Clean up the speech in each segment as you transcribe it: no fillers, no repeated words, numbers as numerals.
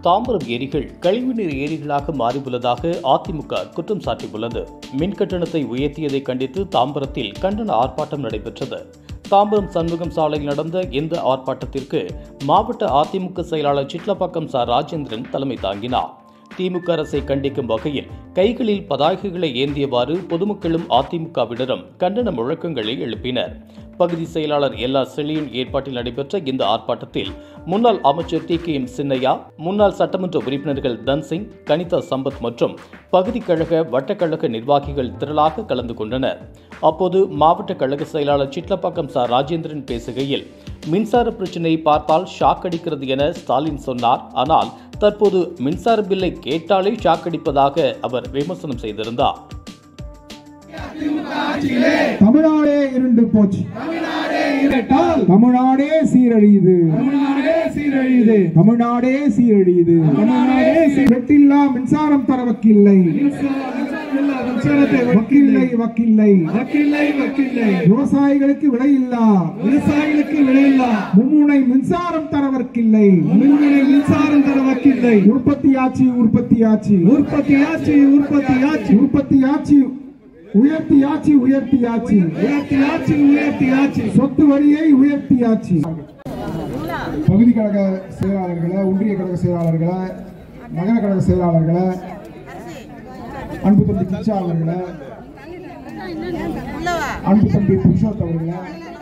தாம்பரம் ஏரிகள் கழிவுநீர் ஏரிகளாக மாறியுள்ளதாக அதிமுக குற்றம் சாட்டியுள்ளது. மின் கட்டணத்தை உயர்த்தியதை கண்டித்து தாம்பரத்தில் கண்டன ஆர்ப்பாட்டம் நடைபெற்றது. தாம்பரம் சண்முகம் சாலையில் நடந்த இந்த ஆர்ப்பாட்டத்திற்கு மாவட்ட அதிமுக செயலாளர் சிட்லப்பாக்கம் ச. ராஜேந்திரன் தலைமை தாங்கினார். திமுக அரசை கண்டிக்கும் வகையில் கைகளில் பதாகைகளை ஏந்தியவாறு பொதுமக்களும் அதிமுகவினரும் கண்டன முழக்கங்களை எழுப்பினர். பகுதி செயலாளர் எல்.ஆர். செல்லியின் ஏற்பாட்டில் நடைபெற்ற இந்த ஆர்ப்பாட்டத்தில் முன்னாள் அமைச்சர் டி.கே.எம். சின்னையா, முன்னாள் சட்டமன்ற உறுப்பினர்கள் தன்சிங், கனிதா சம்பத் மற்றும் பகுதி கழக வட்டக்கழக நிர்வாகிகள் திரளாக கலந்து கொண்டனர். அப்போது மாவட்ட கழக செயலாளர் சிட்லப்பாக்கம் ச. ராஜேந்திரன் பேசுகையில், மின்சார பிரச்சினை பார்த்தால் ஷாக் அடிக்கிறது என ஸ்டாலின் சொன்னார். ஆனால் தற்போது மின்சார பில்லை கேட்டாலே ஷாக் அடிப்பதாக அவர் விமர்சனம் செய்திருந்தார். தமிழ்நாடே இருண்டு போச்சு, தமிழ்நாடே சீரழியுது, தமிழ்நாடே சீரழியுது. வெட்டில்லா மின்சாரம் தர வக்கில்லை, விவசாயிகளுக்கு விலையில்லா, மும்முனை மின்சாரம் தரவர்க்கில்லை, உற்பத்தியாட்சி உற்பத்தியாட்சி உற்பத்தியாட்சி உற்பத்தியாட்சி உற்பத்தியாட்சி உயர்த்தியாட்சி உயர்த்தியாட்சி உயர்த்தியாட்சி உயர்த்தியாட்சி சொத்து வரியை உயர்த்தியாட்சி. பகுதி கழக செயலாளர்களை, ஒன்றிய கழக செயலாளர்களை, நகர கழக செயலாளர்களை, அன்பு தம்பி கிச்சா அவர்களை, அன்பு தம்பி புருஷோத் அவர்களை,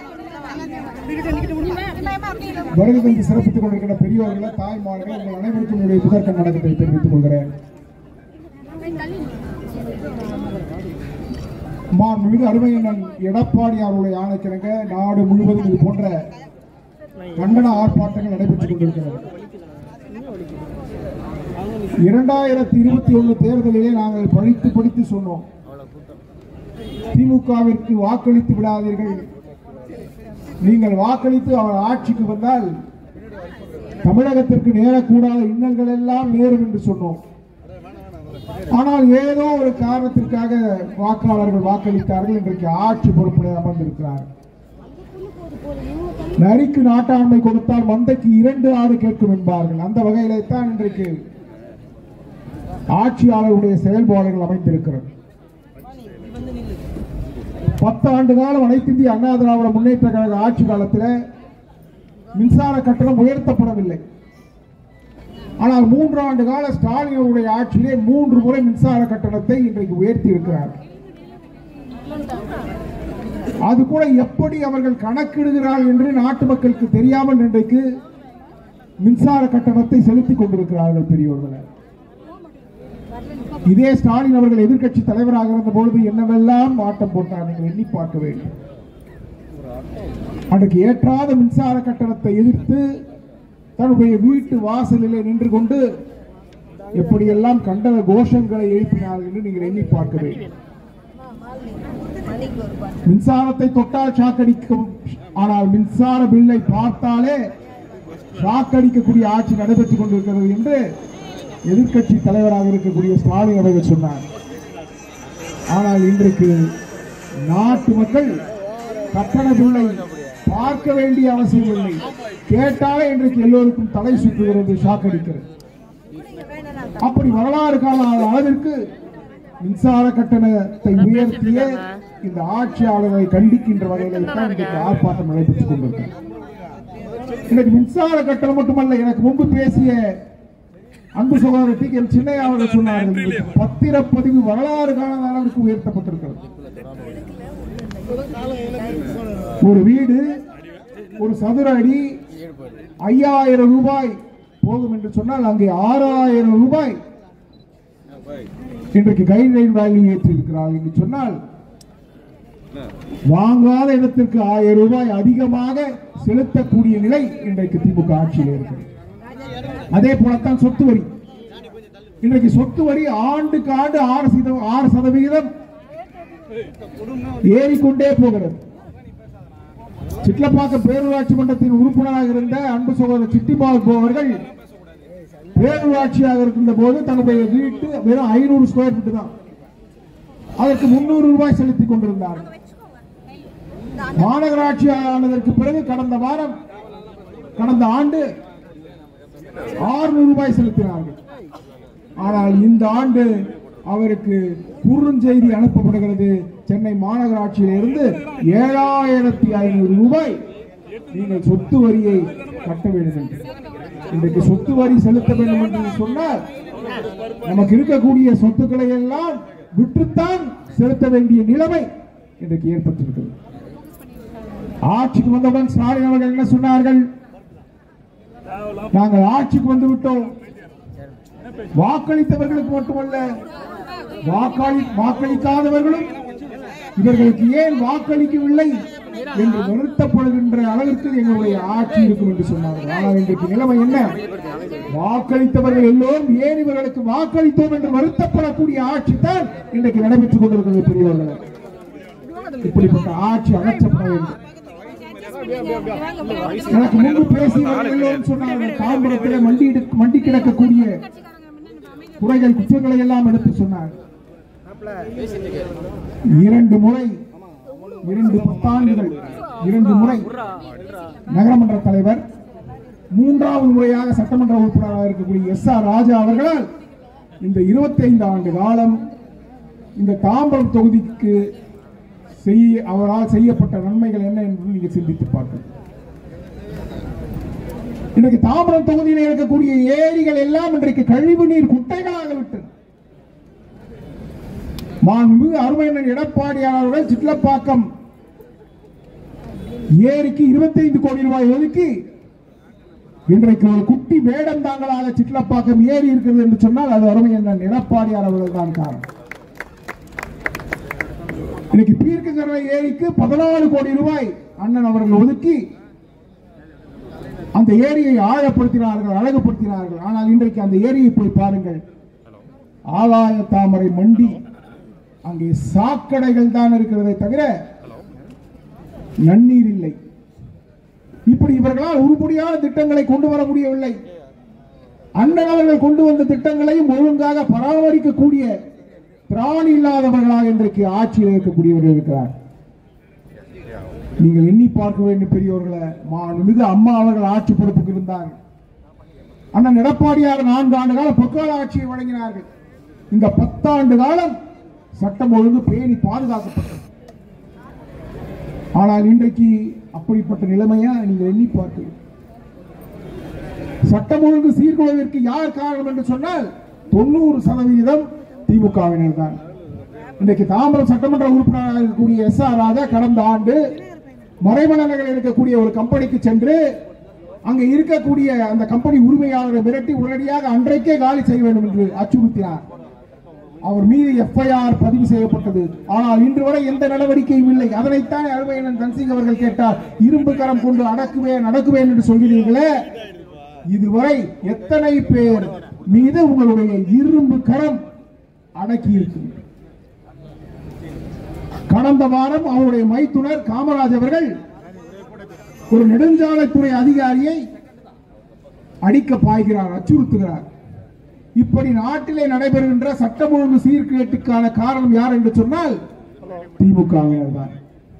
வருகை தந்து சிறப்பித்துக் கொண்டிருக்கிற பெரியவர்களை, தாய்மார்களை, உங்கள் அனைவருக்கும் என்னுடைய புதற்கண் வணக்கத்தை தெரிவித்துக் கொள்கிறேன். மாண்புமிகு அருமையண்ணன் எடப்பாடியாருடைய ஆணைக்கிணங்க நாடு முழுவதும் இது போன்ற கண்டன ஆர்ப்பாட்டங்கள் நடைபெற்றுக் கொண்டிருக்கிறது. 2021 தேர்தலிலே நாங்கள் படித்து சொன்னோம், திமுகவிற்கு வாக்களித்து விடாதீர்கள், நீங்கள் வாக்களித்து அவர் ஆட்சிக்கு வந்தால் தமிழகத்திற்கு நேரக்கூடாத இன்னல்கள் எல்லாம் நேரும் என்று சொன்னோம். ஆனால் ஏதோ ஒரு காரணத்திற்காக வாக்காளர்கள் வாக்களித்தார்கள். இன்றைக்கு ஆட்சி பொறுப்பில் அமர்ந்திருக்கிறார். நரிக்கு நாட்டாண்மை கொடுத்தால் மந்தைக்கு 2 ஆடு கேட்கும் என்பார்கள். அந்த வகையிலே தான் இன்றைக்கு ஆட்சியாளருடைய செயல்பாடுகள் அமைந்திருக்கிறது. 10 ஆண்டு காலம் அனைத்து இந்திய அண்ணா திராவிட முன்னேற்ற கழக ஆட்சி காலத்தில் மின்சார கட்டணம் உயர்த்தப்படவில்லை. ஆனால் 3 ஆண்டு கால ஸ்டாலின் அவருடைய ஆட்சியிலே 3 முறை மின்சார கட்டணத்தை இன்றைக்கு உயர்த்தி இருக்கிறார். அது கூட எப்படி அவர்கள் கணக்கிடுகிறார்கள் என்று நாட்டு மக்களுக்கு தெரியாமல் இன்றைக்கு மின்சார கட்டணத்தை செலுத்திக் கொண்டிருக்கிறார்கள் பெரியவர்கள். இதே ஸ்டாலின் அவர்கள் எதிர்க்கட்சி தலைவராக இருந்த பொழுது என்னவெல்லாம் ஆட்டம் போட்டார் நீங்கள் எண்ணி பார்க்க வேண்டும். அன்றைக்கு ஏற்றாத மின்சார கட்டணத்தை எதிர்த்து தன்னுடைய வீட்டு வாசலிலே நின்று கொண்டு எப்படியெல்லாம் கண்டன கோஷங்களை எழுப்பினார்கள் என்று நீங்கள் எண்ணி பார்க்க வேண்டும். மின்சாரத்தை தொட்டால் ஷாக்கடிக்கும், ஆனால் மின்சார பில்லை பார்த்தாலே ஷாக்கடிக்கக்கூடிய ஆட்சி நடைபெற்றுக் கொண்டிருக்கிறது என்று எதிர்க்கட்சி தலைவராக இருக்கக்கூடிய ஸ்டாலின் அவர்கள் சொன்னார். ஆனால் இன்றைக்கு நாட்டு மக்கள் கட்டண பில்லை பார்க்க வேண்டிய அவசியம் இல்லை, கேட்டாலே இன்றைக்கு எல்லோருக்கும் தலை சுற்றுகிறது, ஷாக் அடிக்கிறது. அப்படி வரலாறு கால அளவிற்கு மின்சார கட்டணத்தை உயர்த்திய இந்த ஆட்சியாளர்களை கண்டிக்கின்ற வகையில் இன்றைக்கு ஆர்ப்பாட்டம் நடைபெற்றுக் கொண்டிருக்கிறது. இன்றைக்கு மின்சார கட்டணம் மட்டுமல்ல, எனக்கு முன்பு பேசிய அன்பு சகோதரர் டி.கே.எம். சின்னையா அவர்கள் சொன்னார்கள், பத்திரப்பதிவு வரலாறு கால அளவிற்கு உயர்த்தப்பட்டிருக்கிறது. ஒரு வீடு ஒரு சதுர அடி 5000 ரூபாய் போகும் என்று சொன்னால் அங்கே 6000 ரூபாய் இன்றைக்கு கைட்லைன் வேல்யூ ஏற்றிருக்கிறார்கள் என்று சொன்னால் வாங்காத இடத்திற்கு 1000 ரூபாய் அதிகமாக செலுத்தக்கூடிய நிலை இன்றைக்கு திமுக ஆட்சியில் இருக்கிறது. அதே போலத்தான் சொத்து வரி. இன்றைக்கு சொத்து வரி ஆண்டுக்கு ஆண்டு 6% ஏறிக்கொண்டே போகிறது. சிட்லப்பாக்கம் பேரூராட்சி மன்றத்தின் உறுப்பினராக இருந்த அன்பு சகோதரர் சிட்டிபாபு அவர்கள் பேரூராட்சியாக இருக்கின்ற போது தன்னுடைய வீட்டு வெறும் 500 ஸ்கொயர் ஃபீட் தான், அதற்கு 300 ரூபாய் செலுத்திக் கொண்டிருந்தார். மாநகராட்சி ஆனதற்கு பிறகு கடந்த ஆண்டு 600 ரூபாய் செலுத்தினார்கள். ஆனால் இந்த ஆண்டு அவருக்கு குறுஞ்செய்தி அனுப்பப்படுகிறது, சென்னை மாநகராட்சியிலிருந்து 7500 ரூபாய் நீங்கள் சொத்து வரியை கட்ட வேண்டும். இன்றைக்கு சொத்து வரி செலுத்த வேண்டும் என்று சொன்னால் நமக்கு இருக்கக்கூடிய சொத்துக்களை எல்லாம் விற்றுத்தான் செலுத்த வேண்டிய நிலைமை இன்றைக்கு ஏற்பட்டிருக்கிறது. ஆட்சிக்கு வந்தவுடன் ஸ்டாலின் அவர்கள் என்ன சொன்னார்கள்? நாங்கள் ஆட்சிக்கு வந்து விட்டோம், வாக்களித்தவர்களுக்கு மட்டுமல்ல வாக்களிக்காதவர்களும் இவர்களுக்கு ஏன் வாக்களிக்கவில்லை என்று வருத்தப்படுகின்ற அளவிற்கு எங்களுடைய ஆட்சி இருக்கும் என்று சொன்னார்கள். ஆனால் இன்றைக்கு நிலைமை என்ன? வாக்களித்தவர்கள் எல்லோரும் ஏன் இவர்களுக்கு வாக்களித்தோம் என்று வருத்தப்படக்கூடிய ஆட்சி தான் இன்றைக்கு நடைபெற்றுக் கொண்டிருக்கிறது. பெரியவர்கள், இப்படிப்பட்ட ஆட்சி அகற்றப்பட வேண்டும். எனக்கு முன்பு பேசியவர்கள் எல்லோரும் சொன்னார்கள், தாம்பரத்தில் மண்டி கிடக்கக்கூடிய குறைகள் குற்றங்களை எல்லாம் எடுத்து சொன்னார்கள். 2 முறை 2 பத்தாண்டுகள் 2 முறை நகரமன்ற தலைவர், 3வது முறையாக சட்டமன்ற உறுப்பினராக இருக்கக்கூடிய SR ராஜா அவர்களால் இந்த 25 ஆண்டு காலம் இந்த தாம்பரம் தொகுதிக்கு அவரால் செய்யப்பட்ட நன்மைகள் என்ன என்று நீங்க சிந்தித்து பார்க்க. இன்றைக்கு தாம்பரம் தொகுதியில் இருக்கக்கூடிய ஏரிகள் எல்லாம் இன்றைக்கு கழிவு நீர் குட்டைகளாக விட்டது. மாண்புமிகு அருமையண்ணன் எடப்பாடியார் அவர்கள் சிட்லப்பாக்கம் ஏரிக்கு 25 கோடி ரூபாய் ஒதுக்கி இன்றைக்கு ஒரு குட்டி வேடந்தாங்களாக சிட்லப்பாக்கம் ஏரி இருக்கிறது என்று சொன்னால் அது அருமையண்ணன் எடப்பாடியார் அவர்கள் தான் காரணம். இன்னைக்கு பீர்க்கங்கரை ஏரிக்கு 14 கோடி ரூபாய் அண்ணன் அவர்கள் ஒதுக்கி அந்த ஏரியை ஆழப்படுத்தினார்கள், அழகுபடுத்தினார்கள். ஆனால் இன்றைக்கு அந்த ஏரியை போய் பாருங்கள், ஆகாய தாமரை மண்டி, அங்கே சாக்கடைகள் தான் இருக்கிறதை தவிர நன்னீர் இல்லை. இப்படி இவர்களால் உருப்படியான திட்டங்களை கொண்டு வர முடியவில்லை. அண்ணன் அவர்கள் கொண்டு வந்த திட்டங்களையும் ஒழுங்காக பராமரிக்கக்கூடிய திராணி இல்லாதவர்களாக இன்றைக்கு ஆட்சியில் இருக்கக்கூடியவர்கள் இருக்கிறார். நீங்கள் எண்ணி பார்க்க வேண்டும் பெரியவர்களை. மாண்புமிகு அம்மா அவர்கள் ஆட்சி பொறுப்புக்கு இருந்தார்கள். அண்ணன் எடப்பாடியார் 4 ஆண்டு காலம் பொற்கால ஆட்சியை வழங்கினார்கள். இந்த 10 ஆண்டு காலம் சட்டம் ஒழுங்கு பேணி பாதுகாக்கப்பட்டது. ஆனால் இன்றைக்கு அப்படிப்பட்ட நிலைமையா நீங்கள் எண்ணி பார்க்க. சட்டம் ஒழுங்கு சீர்குலைவிற்கு யார் காரணம் என்று சொன்னால் 90% திமுகவினர் தான். இன்றைக்கு தாம்பரம் சட்டமன்ற உறுப்பினராக இருக்கக்கூடிய SR ராஜா கடந்த ஆண்டு மறைமலையில் இருக்கக்கூடிய ஒரு கம்பெனிக்கு சென்று அங்கே இருக்கக்கூடிய அந்த கம்பெனி உரிமையாளரை மிரட்டி உடனடியாக அன்றைக்கே காலி செய்ய வேண்டும் என்று அச்சுறுத்தினார். அவர் மீது FIR பதிவு செய்யப்பட்டது. ஆனால் இன்று வரை எந்த நடவடிக்கையும் இல்லை. அதனைத்தான் அருமையண்ணன் தன்சிங் அவர்கள் கேட்டார், இரும்பு கரம் கொண்டு நடக்குவேன் என்று சொல்கிறீர்களே, இதுவரை எத்தனை பேர் மீது உங்களுடைய இரும்பு கரம் அடக்கி இருக்கு? கடந்த வாரம் அவருடைய மைத்துனர் காமராஜ் அவர்கள் ஒரு நெடுஞ்சாலைத்துறை அதிகாரியை அடிக்க பாய்கிறார், அச்சுறுத்துகிறார். இப்படி நாட்டிலே நடைபெறுகின்ற சட்டம் ஒழுங்கு சீர்கேட்டுக்கான காரணம் யார் என்று சொன்னால் திமுகவினர் தான்.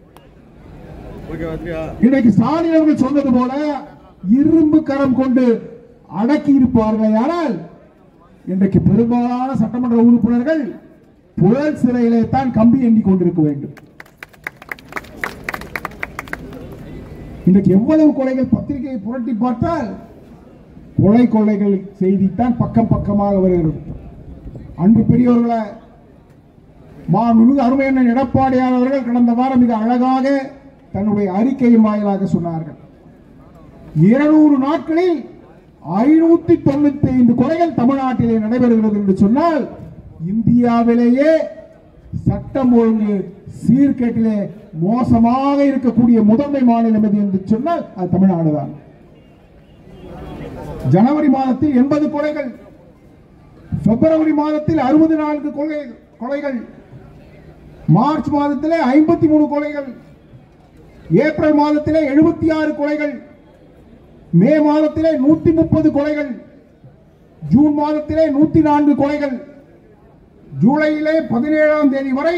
இன்றைக்கு ஸ்டாலின் அவர்கள் சொன்னது போல இரும்பு கரம் கொண்டு அடக்கி இருப்பார்கள். ஆனால் இன்றைக்கு பெரும்பாலான சட்டமன்ற உறுப்பினர்கள் புழல் சிறையிலே தான் கம்பி எண்ணி கொண்டிருக்க வேண்டும். இன்றைக்கு எவ்வளவு கொலைகள் பத்திரிகையை புரட்டி பார்த்தால் கொலைகள் செய்தித்தான் பக்கம் பக்கமாக வருகிறது. அன்பு பெரியவர்களை, மாண்புமிகு அருமையண்ணன் எடப்பாடியார் அவர்கள் கடந்த வாரம் மிக அழகாக தன்னுடைய அறிக்கையின் வாயிலாக சொன்னார்கள். 200 நாட்களில் 595 கொலைகள் தமிழ்நாட்டிலே நடைபெறுகிறது என்று சொன்னால் இந்தியாவிலேயே சட்டம் ஒழுங்கு சீர்கேட்டிலே மோசமாக இருக்கக்கூடிய முதன்மை மாநிலம் எது என்று சொன்னால் அது தமிழ்நாடு தான். ஜனவரி மாதத்தில் 80 கொலைகள், பிப்ரவரி மாதத்தில் 64 கொலைகள், மார்ச் மாதத்திலே 53 கொலைகள், ஏப்ரல் மாதத்திலே 76 கொலைகள், மே மாதத்திலே 130 கொலைகள், ஜூன் மாதத்திலே 104 கொலைகள், ஜூலையிலே 17ஆம் தேதி வரை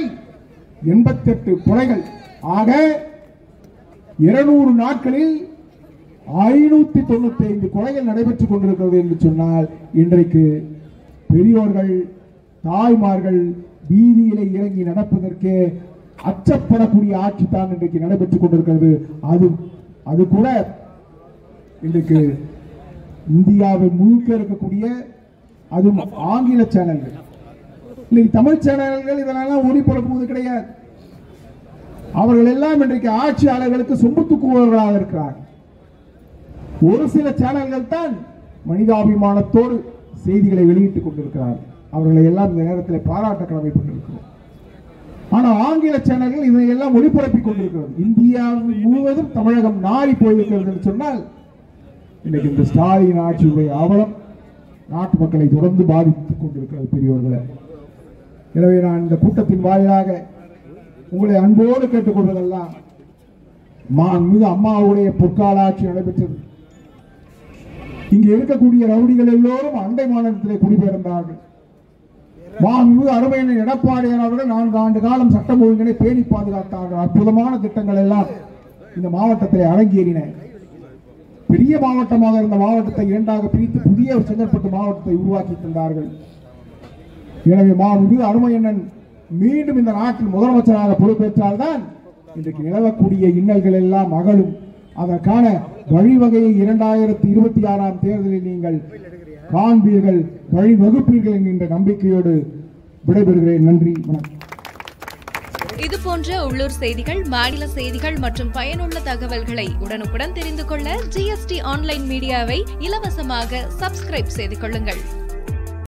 88 கொலைகள். ஆக 200 நாட்களில் 595 கொலைகள் நடைபெற்றுக் கொண்டிருக்கிறது என்று சொன்னால் இன்றைக்கு பெரியோர்கள் தாய்மார்கள் வீதியிலே இறங்கி நடப்பதற்கே அச்சப்படக்கூடிய ஆட்சி தான் இன்றைக்கு நடைபெற்றுக் கொண்டிருக்கிறது. அது கூட இன்றைக்கு இந்தியாவில் முழுக்க இருக்கக்கூடிய அதுவும் ஆங்கில சேனல்கள், இன்னைக்கு தமிழ் சேனல்கள் இதெல்லாம் ஒளிபரப்புவது கிடையாது. அவர்கள் எல்லாம் இன்றைக்கு ஆட்சியாளர்களுக்கு சொம்பு தூக்குபவர்களாக இருக்கிறார். ஒரு சில சேனல்கள் தான் மனிதாபிமானத்தோடு செய்திகளை வெளியிட்டுக் கொண்டிருக்கிறார். அவர்களை எல்லாம் இந்த நேரத்தில் பாராட்ட கடமைப்பட்டிருக்கிறோம். ஆனால் ஆங்கில சேனல்கள் இதையெல்லாம் ஒளிபரப்பிக் கொண்டிருக்கிறது. இந்தியா முழுவதும் தமிழகம் நாரி போயிருக்கிறது என்று சொன்னால் இன்னைக்கு இந்த ஸ்டாலின் ஆட்சியுடைய அவலம் நாட்டு மக்களை தொடர்ந்து பாதித்துக் கொண்டிருக்கிறது பெரியவர்களே. எனவே நான் இந்த கூட்டத்தின் வாயிலாக உங்களை அன்போடு கேட்டுக்கொள்வதெல்லாம், மிக அம்மாவுடைய பொற்கால ஆட்சி நடைபெற்றது. இங்கு இருக்கக்கூடிய ரவுடிகள் எல்லோரும் அண்டை மாநிலத்திலே குடிபெயர்ந்தார்கள். மிக அருமையான எடப்பாடியார் அவர்கள் 4 ஆண்டு காலம் சட்டம் ஒழுங்கினை பேணி பாதுகாத்தார்கள். அற்புதமான திட்டங்கள் எல்லாம் இந்த மாவட்டத்திலே அரங்கேறின. பெரிய மாவட்டமாக இருந்த மாவட்டத்தை 2ஆக பிரித்து புதிய செங்கற்பட்டு மாவட்டத்தை உருவாக்கி தந்தார்கள். எனவே மிக அருமையண்ணன் மீண்டும் இந்த நாட்டில் முதலமைச்சராக பொறுப்பேற்றால்தான் இன்றைக்கு நிலவக்கூடிய இன்னல்கள் எல்லாம் அகலும். அதற்கான வழிவகையை 2026ஆம் தேர்தலில் நீங்கள் காண்பீர்கள், வழிவகுப்பீர்கள் என்கின்ற நம்பிக்கையோடு விடைபெறுகிறேன். நன்றி, வணக்கம். இது போன்ற உள்ளூர் செய்திகள், மாநில செய்திகள் மற்றும் பயனுள்ள தகவல்களை உடனுக்குடன் தெரிந்து கொள்ள GST ஆன்லைன் மீடியாவை இலவசமாக சப்ஸ்கிரைப் செய்து கொள்ளுங்கள்.